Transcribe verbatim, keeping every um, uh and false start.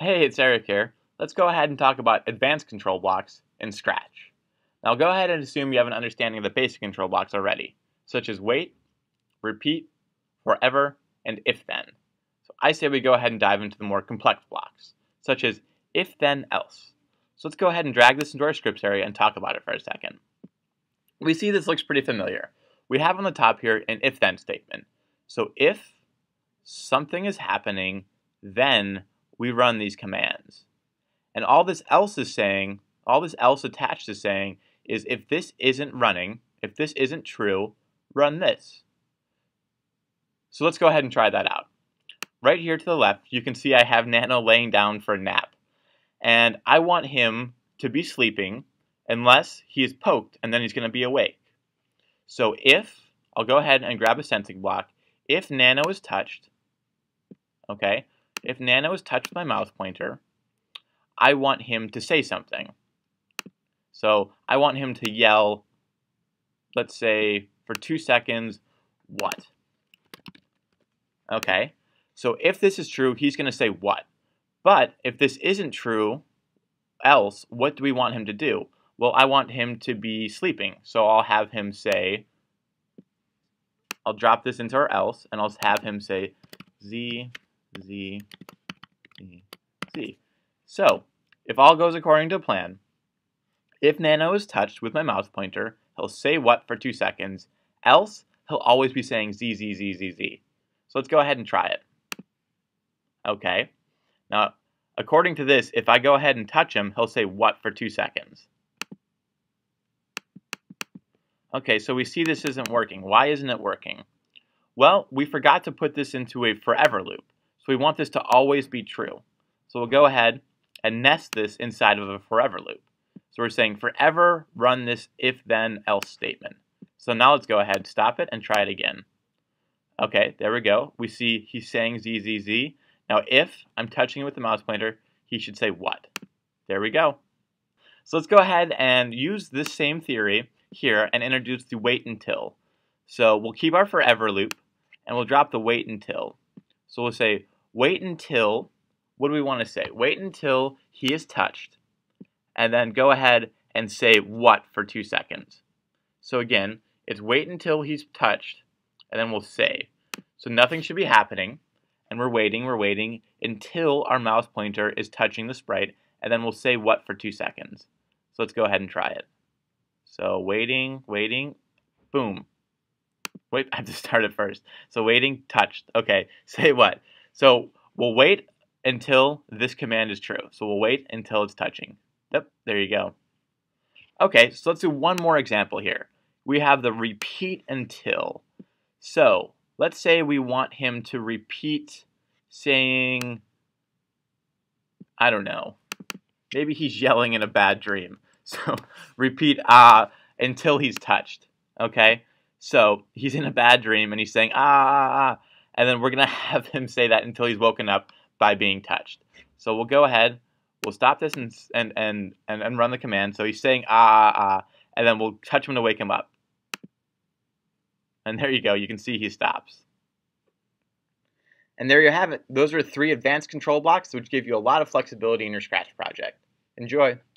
Hey, it's Eric here. Let's go ahead and talk about advanced control blocks in Scratch. Now go ahead and assume you have an understanding of the basic control blocks already, such as wait, repeat, forever, and if then. So I say we go ahead and dive into the more complex blocks, such as if then else. So let's go ahead and drag this into our scripts area and talk about it for a second. We see this looks pretty familiar. We have on the top here an if then statement. So if something is happening, then we run these commands. And all this else is saying, all this else attached is saying, is if this isn't running, if this isn't true, run this. So let's go ahead and try that out. Right here to the left, you can see I have Nano laying down for a nap. And I want him to be sleeping unless he is poked, and then he's going to be awake. So if, I'll go ahead and grab a sensing block, if Nano is touched, okay, if Nano is touched with my mouse pointer, I want him to say something. So I want him to yell, let's say, for two seconds, what? Okay, so if this is true, he's going to say what? But if this isn't true, else, what do we want him to do? Well, I want him to be sleeping, so I'll have him say, I'll drop this into our else, and I'll have him say Z, Z, Z, Z. So, if all goes according to plan, if Nano is touched with my mouse pointer, he'll say what for two seconds, else he'll always be saying Z, Z, Z, Z, Z. So let's go ahead and try it. Okay, now according to this, if I go ahead and touch him, he'll say what for two seconds. Okay, so we see this isn't working. Why isn't it working? Well, we forgot to put this into a forever loop. So we want this to always be true. So we'll go ahead and nest this inside of a forever loop. So we're saying forever run this if then else statement. So now let's go ahead, stop it, and try it again. Okay, there we go. We see he's saying Z, Z, Z. Now if I'm touching it with the mouse pointer, he should say what. There we go. So let's go ahead and use this same theory here and introduce the wait until. So we'll keep our forever loop and we'll drop the wait until. So we'll say wait until, what do we want to say? Wait until he is touched, and then go ahead and say what for two seconds. So again, it's wait until he's touched, and then we'll say. So nothing should be happening, and we're waiting, we're waiting until our mouse pointer is touching the sprite, and then we'll say what for two seconds. So let's go ahead and try it. So waiting, waiting, boom. Wait, I have to start it first. So waiting, touched. Okay, say what? So we'll wait until this command is true. So we'll wait until it's touching. Yep, there you go. Okay, so let's do one more example here. We have the repeat until. So let's say we want him to repeat saying, I don't know, maybe he's yelling in a bad dream. So repeat ah uh, until he's touched. Okay, so he's in a bad dream and he's saying ah, ah, ah, and then we're gonna have him say that until he's woken up by being touched. So we'll go ahead, we'll stop this and and and and, and run the command. So he's saying ah, ah, ah, and then we'll touch him to wake him up. And there you go. You can see he stops. And there you have it. Those are three advanced control blocks which give you a lot of flexibility in your Scratch project. Enjoy.